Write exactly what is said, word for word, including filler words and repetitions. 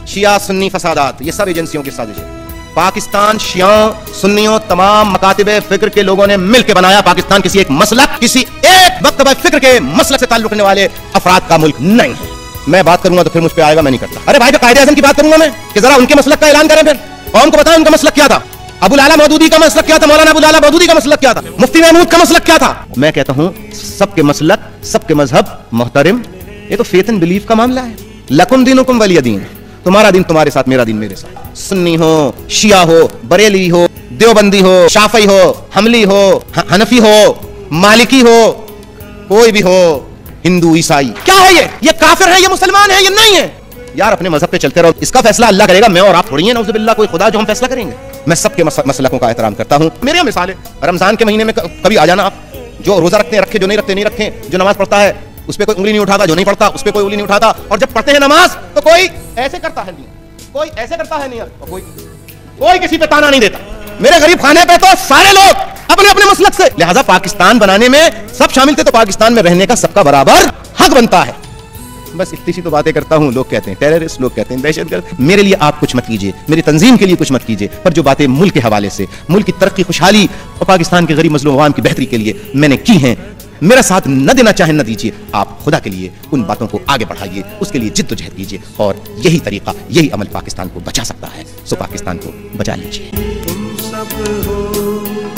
शिया सुन्नी फसादात, ये सब एजेंसियों की साजिश है। पाकिस्तान शियाओं सुन्नियों तमाम मकातिबे फिक्र के लोगों ने मिलकर बनाया। पाकिस्तान किसी एक मसलक किसी एक मकतबा फिक्र के मसलक से ताल्लुक रखने वाले अफराद का मुल्क नहीं है। मैं बात करूंगा तो फिर मुझ पे आएगा, मैं नहीं करता। अरे भाई, कायदे आज़म की बात करूंगा मैं कि जरा उनके मसलक का ऐलान करें, फिर कौम को बताएं उनका मसलक क्या था। अबुल आला मौदूदी का मसलक क्या था, मौलाना अबुल आला मौदूदी का मसलक क्या था, मुफ्ती महमूद का मसलक क्या था। मैं कहता हूं सबके मसलक सबके मजहब मोहतरम, ये तो फेथ एंड बिलीफ का मामला है। लकुम दीनुकुम वलिय दीन, तुम्हारा दिन तुम्हारे साथ, मेरा दिन मेरे साथ। सुन्नी हो, शिया हो, बरेली हो, देवबंदी हो, शाफई हो, हमली हो, हनफी हो, मालिकी हो, कोई भी हो, हिंदू ईसाई, क्या है ये ये काफिर है, ये मुसलमान है, ये नहीं है। यार अपने मजहब पे चलते रहो, इसका फैसला अल्लाह करेगा, मैं और आप थोड़ी है नौजुबिल्लाह कोई खुदा जो हम फैसला करेंगे। मैं सबके मसलकों का एहतराम करता हूँ। मेरी मिसाल है, रमजान के महीने में कभी आ जाना आप, जो रोजा रखते हैं रखे, जो नहीं रखते नहीं रखे, जो नमाज पढ़ता है उस पर कोई उंगली नहीं उठाता, जो नहीं पढ़ता उस पर कोई उंगली नहीं उठाता, और जब पढ़ते हैं नमाज तो कोई ऐसे करता है नहीं, कोई ऐसे करता है नहीं, और कोई कोई किसी पे ताना नहीं देता। मेरे गरीब खाने पे तो सारे लोग अपने अपने मसलक से, लिहाजा पाकिस्तान बनाने में सब शामिल थे, तो पाकिस्तान में रहने का सबका बराबर हक बनता है। बस इतनी सी तो बातें करता हूं। लोग कहते हैं टेररिस्ट, लोग कहते हैं दहशतगर्द। मेरे लिए आप कुछ मत कीजिए, मेरी तंजीम के लिए कुछ मत कीजिए, पर जो बातें मुल्क के हवाले से, मुल्क की तरक्की, खुशहाली और पाकिस्तान के गरीब मजलूम अवाम की बेहतरी के लिए मैंने की हैं, मेरा साथ न देना चाहे न दीजिए, आप खुदा के लिए उन बातों को आगे बढ़ाइए, उसके लिए जिद्दोजहद कीजिए, और यही तरीका, यही अमल पाकिस्तान को बचा सकता है। सो पाकिस्तान को बचा लीजिए।